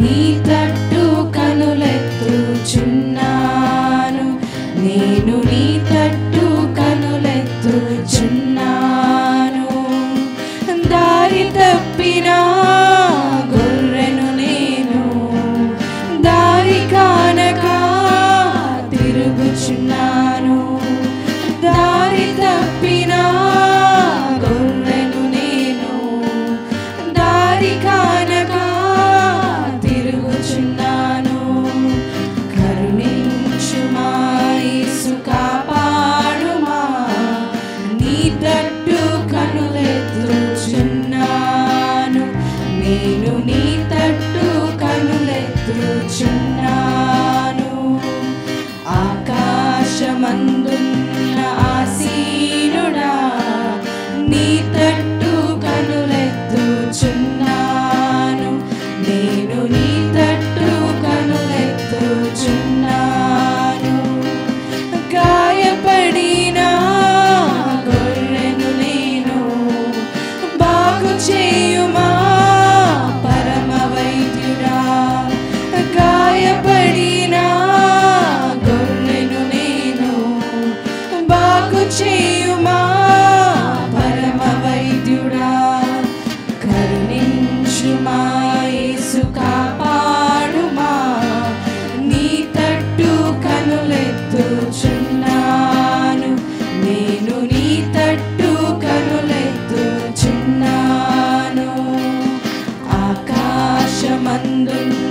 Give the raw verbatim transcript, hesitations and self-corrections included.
నీ తట్టు కనులెత్తుచున్నాను, నేను నీ తట్టు కనులెత్తుచున్నాను. దారి తప్పిన గొర్రెను నేను, దారి కానక తిరుగుచున్నాను. దారి తప్పిన గొర్రెను నేను, దారి కానక తిరుగుచున్నాను. కరుణించుమా యేసు, కాపాడుమా, నీ తట్టు కనులెత్తుచున్నాను, నేను నీ తట్టు కనులెత్తుచున్నాను. ఆకాశమందున్న ఆసీనుడా, నీ తట్టు కనులెత్తుచున్నాను, నేను నీ తట్టు కనులెత్తుచున్నాను. గాయపడిన గొర్రెను నేను, బాగు చేయుమా పరమ వైద్యుడా. గాయపడిన గొర్రెను నేను, బాగు చేయుమా పరమ వైద్యుడా. కరుణించుమా యేసు, కాపాడుమా, నీ తట్టు కనులెత్తుచున్నాను, నేను నీ తట్టు కనులెత్తుచున్నాను. ఆకాశమందున్న